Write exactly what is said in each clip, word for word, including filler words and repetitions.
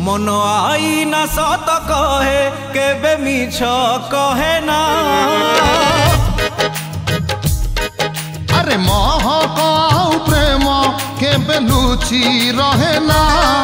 मन आई ना सत कहे केबे मिछ कहे ना। अरे महकाऊ प्रेम केबे लुचि रहे ना।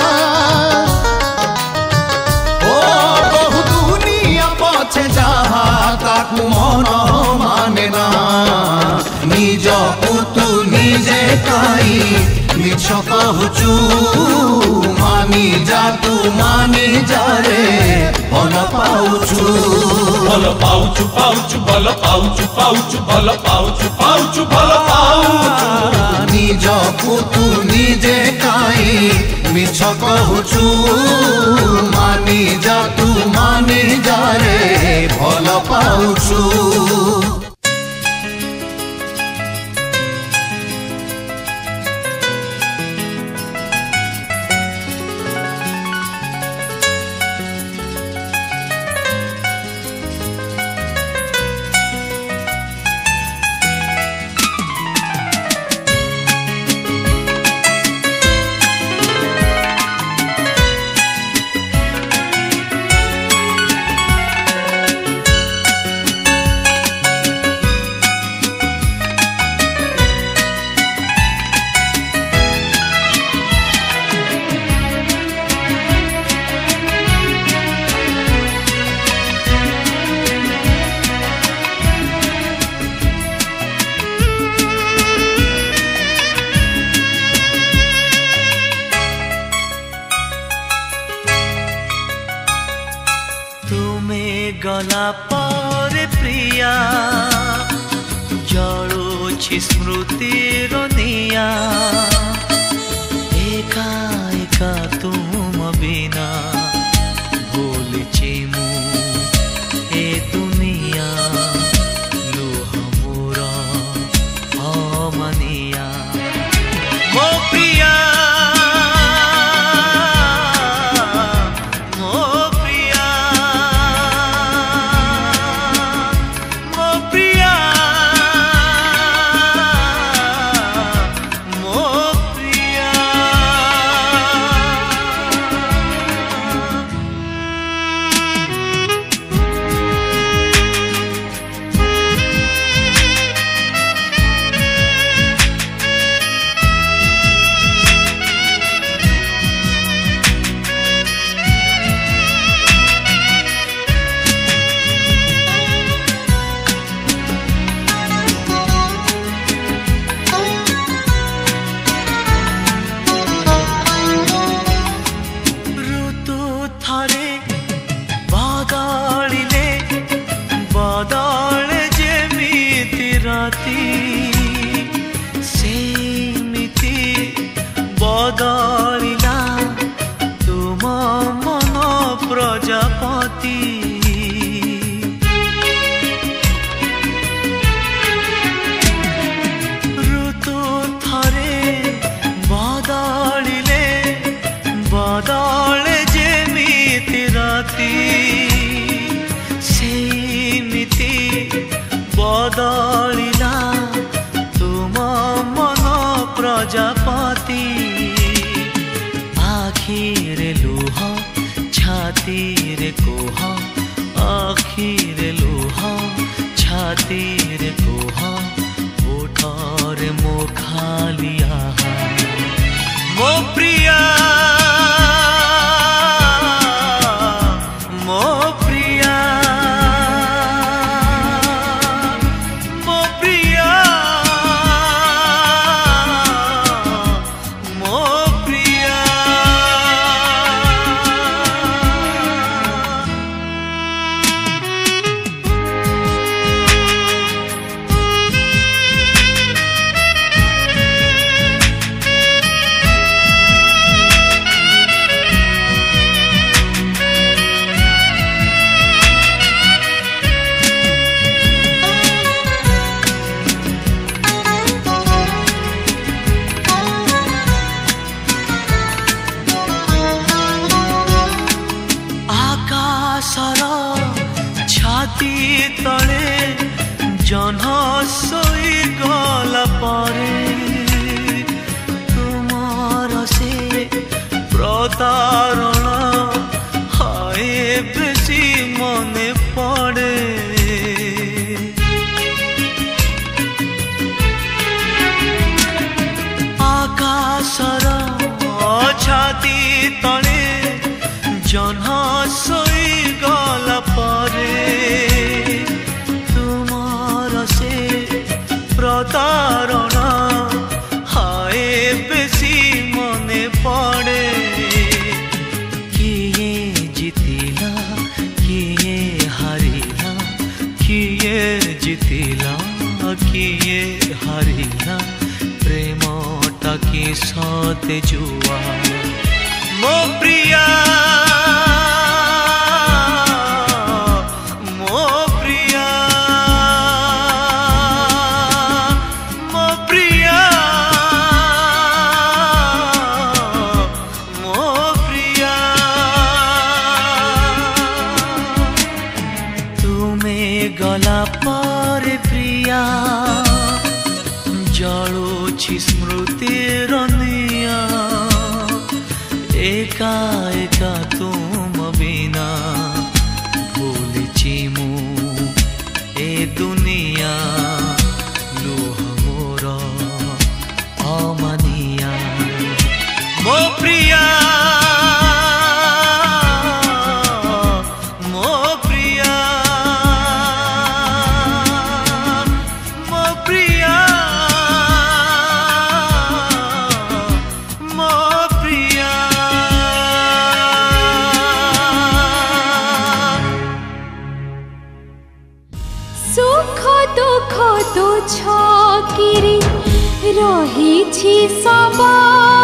ओ बहु दुनिया पछे जहा ताकू मन माने ना। निज पुतु निजे काई मिछ कहचु मानी जा तू मानी जा रे भल पाउछु भल पाउछु पाउछु भल पाउछु पाउछु भल पाउछु पाउछु भल पाउछु। निज पुतु निजे काई मिछ कहचु मानी जा तू मानी जा रे भल पाउछु। गला पर प्रिया जलुछि स्मृतिर निया। एका एका तुम बिना भूलिछि मु ए दुनिया। लुह मोर अमनिया मो प्रिया बदलिला तुम मन प्रजापति। ऋतु थरे बदलिले बदले जेमिति राति सेमिति बदलिला तुम मन प्रजापति। आखिरे लुह छातीरे कोह आखिरे लुह छातीरे कोह ओठरे मो खालिया मो प्रिया मो प्रिया मो प्रिया मो प्रिया। छाती तले जन सोई गला परे तुमार से प्रतारणा जह्न सोई गला परे तुमार से प्रतारणा हाय बेसी मने पड़े किए जीतिला किए हारिला किए जीतिला किए हारिला प्रेमटा कि सते जुआ मो प्रिया मो प्रिया मो प्रिया मो प्रिया तुम्हें गला पर प्रिया जलुछि स्मृतिर निया एका एका तुम बिना भूलिछि मु ए दुनिया लुह मोर अमानिया मो प्रिया मो प्रिया मो प्रिया मो प्रिया सुख दुख तो छकिरी रही छी सबा